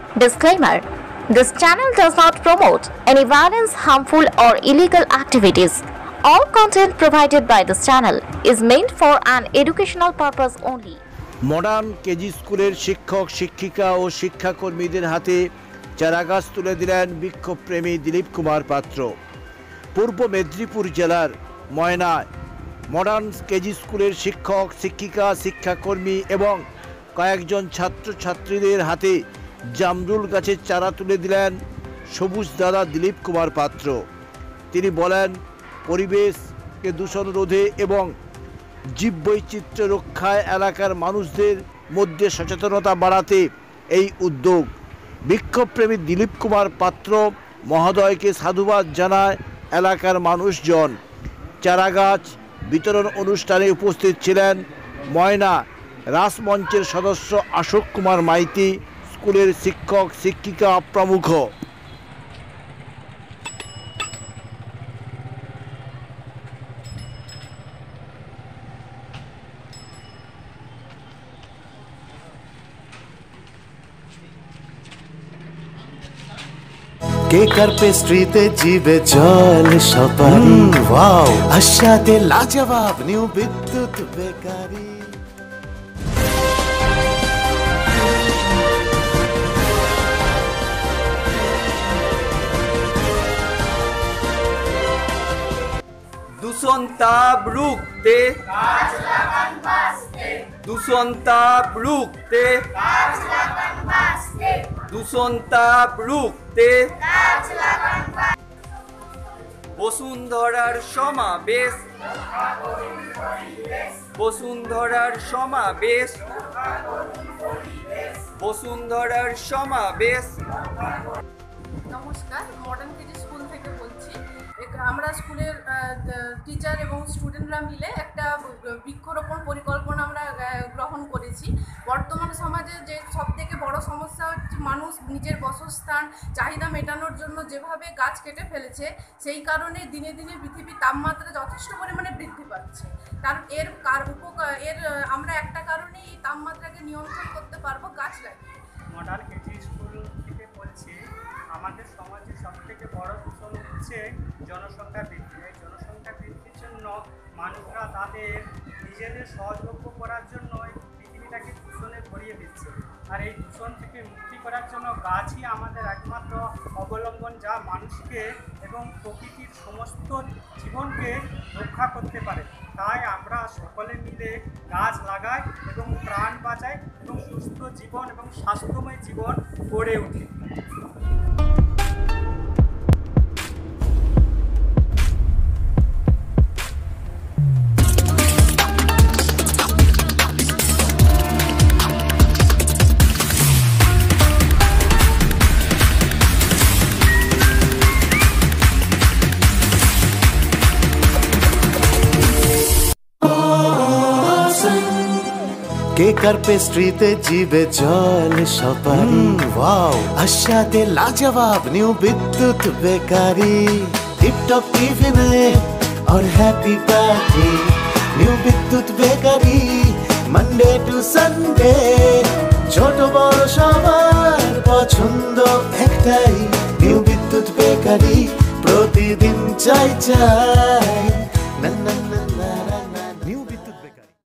Disclaimer: this channel does not promote any violence, harmful, or illegal activities. All content provided by this channel is meant for an educational purpose only. Modern KG স্কুলের শিক্ষক শিক্ষিকা ও শিক্ষাকর্মীদের হাতে চারাগাছ তুলে দিলেন বিক্ষোভপ্রেমী দিলীপ কুমার পাত্র। পূর্ব মেদিনীপুর জেলার ময়নায় মডার্ন কেজি স্কুলের শিক্ষক শিক্ষিকা শিক্ষাকর্মী এবং কয়েকজন ছাত্রছাত্রীদের হাতে জামরুল গাছের চারা তুলে দিলেন সবুজ দাদা দিলীপ কুমার পাত্র। তিনি বলেন, পরিবেশকে দূষণ রোধে এবং জীববৈচিত্র্য রক্ষায় এলাকার মানুষদের মধ্যে সচেতনতা বাড়াতে এই উদ্যোগ। বিক্ষোভপ্রেমী দিলীপ কুমার পাত্র মহোদয়কে সাধুবাদ জানায় এলাকার মানুষজন। চারাগাছ বিতরণ অনুষ্ঠানে উপস্থিত ছিলেন ময়না রাসমঞ্চের সদস্য অশোক কুমার মাইতি, স্কুলের শিক্ষক শিক্ষিকা প্রমুখ। কেকার পেস্ট্রিতে জিবে জল সপারি, ওয়াও আশাতে লাজবাব নিউ বিদ্যুৎ বেকারি। দূষণ তাপ রুখতে গাছ লাগান বাঁচতে, দূষণ তাপ রুখতে গাছ লাগান বাঁচতে, দূষণ তাপ রুখতে গাছ লাগান বাঁচতে। বসুন্ধরার সমাবেশ, বসুন্ধরার সমাবেশ, বসুন্ধরার সমাবেশ। নমস্কার, মডার্ন কেজি স্কুল থেকে বলছি। আমরা স্কুলের টিচার এবং স্টুডেন্টরা মিলে একটা বৃক্ষরোপণ পরিকল্পনা আমরা গ্রহণ করেছি। বর্তমান সমাজে যে সবথেকে বড় সমস্যা হচ্ছে মানুষ নিজের বাসস্থান চাহিদা মেটানোর জন্য যেভাবে গাছ কেটে ফেলেছে, সেই কারণে দিনে দিনে পৃথিবীর তাপমাত্রা যথেষ্ট পরিমাণে বৃদ্ধি পাচ্ছে। কারণ এর আমরা একটা কারণেই এই তাপমাত্রাকে নিয়ন্ত্রণ করতে পারবো, গাছ লাগিয়ে। মডার্ন কেজি স্কুল থেকে বলছি, আমাদের সমাজে সবথেকে বড় দূষণ হচ্ছে জনসংখ্যা বৃদ্ধি। এই জনসংখ্যা বৃদ্ধির জন্য মানুষরা তাদের নিজেদের সহযোগ্য করার জন্য পৃথিবীটাকে দূষণে ভরিয়ে দিচ্ছে। আর এই দূষণ থেকে মুক্তি করার জন্য গাছই আমাদের একমাত্র অবলম্বন, যা মানুষকে এবং প্রকৃতির সমস্ত জীবনকে রক্ষা করতে পারে। তাই আমরা সকলে মিলে গাছ লাগাই এবং প্রাণ বাঁচাই এবং সুস্থ জীবন এবং স্বাস্থ্যময় জীবন গড়ে উঠি। কেকার পেস্ট্রিতে জিবে জল সপারি, ওয়াও আশাতে লাজবাব নিউ বিদ্যুৎ বেকারি। টিপটপ টিফিনে और happy party, new Bidyut bakery. Monday to Sunday ছোট বড় সবার পছন্দ একটাই, নিউ বিদ্যুৎ বেকারি। প্রতিদিন চাই চাই